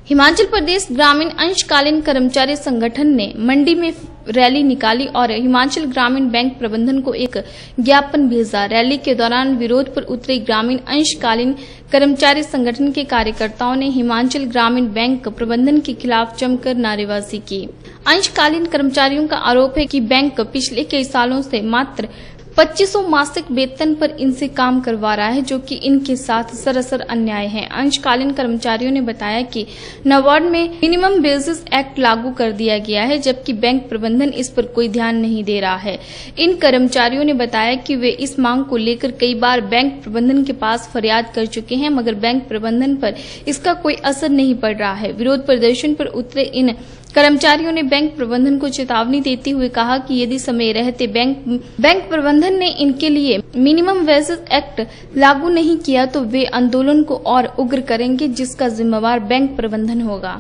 हिमाचल प्रदेश ग्रामीण अंशकालीन कर्मचारी संगठन ने मंडी में रैली निकाली और हिमाचल ग्रामीण बैंक प्रबंधन को एक ज्ञापन भेजा। रैली के दौरान विरोध पर उतरे ग्रामीण अंशकालीन कर्मचारी संगठन के कार्यकर्ताओं ने हिमाचल ग्रामीण बैंक प्रबंधन के खिलाफ जमकर नारेबाजी की। अंशकालीन कर्मचारियों का आरोप है कि बैंक पिछले कई सालों से मात्र 2500 मासिक वेतन पर इनसे काम करवा रहा है, जो कि इनके साथ सरासर अन्याय है। अंशकालीन कर्मचारियों ने बताया कि नाबार्ड में मिनिमम वेजेस एक्ट लागू कर दिया गया है, जबकि बैंक प्रबंधन इस पर कोई ध्यान नहीं दे रहा है। इन कर्मचारियों ने बताया कि वे इस मांग को लेकर कई बार बैंक प्रबंधन के पास फरियाद कर चुके हैं, मगर बैंक प्रबंधन पर इसका कोई असर नहीं पड़ रहा है। विरोध प्रदर्शन पर उतरे इन कर्मचारियों ने बैंक प्रबंधन को चेतावनी देते हुए कहा कि यदि समय रहते बैंक प्रबंधन ने इनके लिए मिनिमम वेजेस एक्ट लागू नहीं किया तो वे आंदोलन को और उग्र करेंगे, जिसका जिम्मेवार बैंक प्रबंधन होगा।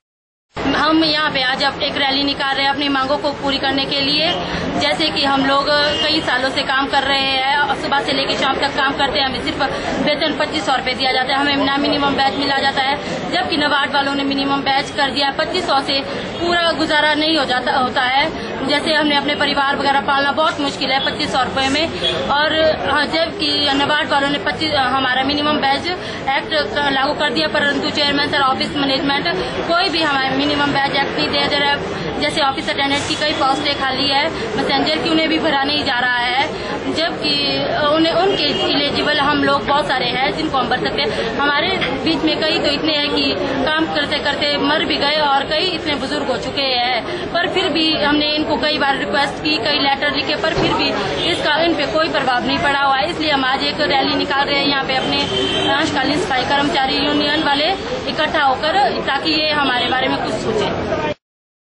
हम यहाँ पे आज एक रैली निकाल रहे हैं अपनी मांगों को पूरी करने के लिए। जैसे कि हम लोग कई सालों से काम कर रहे हैं और सुबह से लेकर शाम तक काम करते हैं। हमें सिर्फ वेतन 2500 रुपये दिया जाता है, हमें ना मिनिमम बैच मिला जाता है, जबकि नाबार्ड वालों ने मिनिमम बैच कर दिया है। 2500 से पूरा गुजारा नहीं होता है। जैसे हमने अपने परिवार वगैरह पालना बहुत मुश्किल है 2500 रुपये में। और जबकि नाबार्ड वालों ने हमारा मिनिमम बैच एक्ट लागू कर दिया, परंतु चेयरमैन सर, ऑफिस मैनेजमेंट कोई भी हमारे मिनिमम बैच एक्ट नहीं दे रहा है। जैसे ऑफिस अटेंडेंट की कई पोस्टें खाली है, मैसेंजर की उन्हें भी भरा नहीं जा रहा है, जबकि उनके एलिजिबल हम लोग बहुत सारे हैं जिनको हम भर सकते हैं। हमारे बीच में कई तो इतने हैं कि काम करते करते मर भी गए और कई इतने बुजुर्ग हो चुके हैं। पर फिर भी हमने इनको कई बार रिक्वेस्ट की, कई लेटर लिखे, पर फिर भी इसका इन पे कोई प्रभाव नहीं पड़ा हुआ है। इसलिए हम आज एक रैली निकाल रहे हैं यहाँ पे अपने अंशकालीन सफाई कर्मचारी यूनियन वाले इकट्ठा होकर, ताकि ये हमारे बारे में कुछ सोचे।